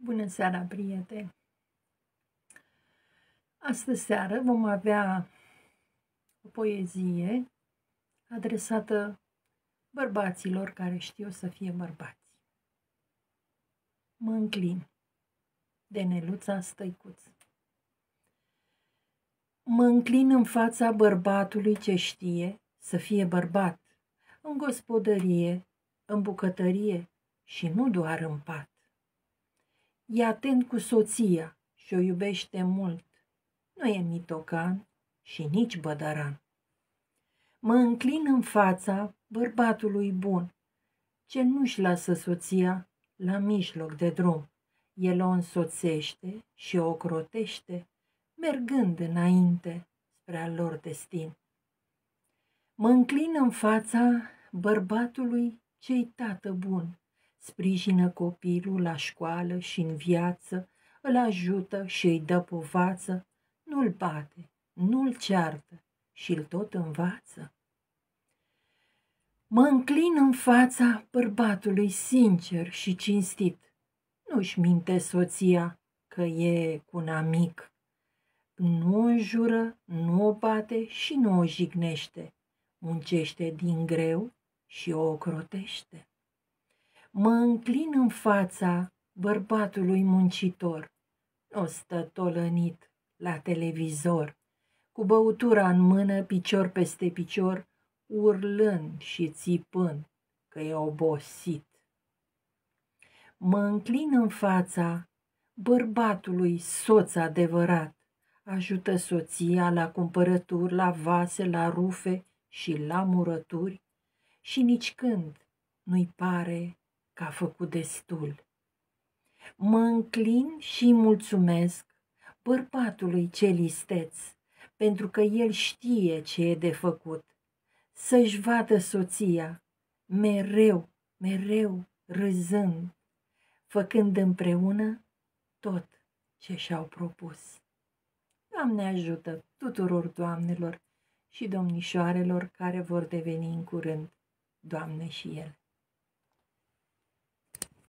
Bună seara, prieteni! Astă seară vom avea o poezie adresată bărbaților care știu să fie bărbați. Mă înclin, de Neluța Stăicuț. Mă înclin în fața bărbatului ce știe să fie bărbat, în gospodărie, în bucătărie și nu doar în pat. E atent cu soția și o iubește mult, nu e mitocan și nici bădăran. Mă înclin în fața bărbatului bun, ce nu-și lasă soția la mijloc de drum. El o însoțește și o ocrotește, mergând înainte spre al lor destin. Mă înclin în fața bărbatului ce-i tată bun, sprijină copilul la școală și în viață, îl ajută și îi dă povață, nu-l bate, nu-l ceartă și îl tot învață. Mă înclin în fața bărbatului sincer și cinstit, nu-și minte soția că e cu un amic, nu o înjură, nu o bate și nu o jignește, muncește din greu și o ocrotește. Mă înclin în fața bărbatului muncitor, nu stă tolănit la televizor, cu băutura în mână, picior peste picior, urlând și țipând că e obosit. Mă înclin în fața bărbatului soț adevărat, ajută soția la cumpărături, la vase, la rufe și la murături și nici când nu-i pare că a făcut destul. Mă înclin și mulțumesc bărbatului cel isteț, pentru că el știe ce e de făcut, să-și vadă soția mereu, mereu râzând, făcând împreună tot ce și-au propus. Doamne ajută tuturor doamnelor și domnișoarelor care vor deveni în curând doamne și ele.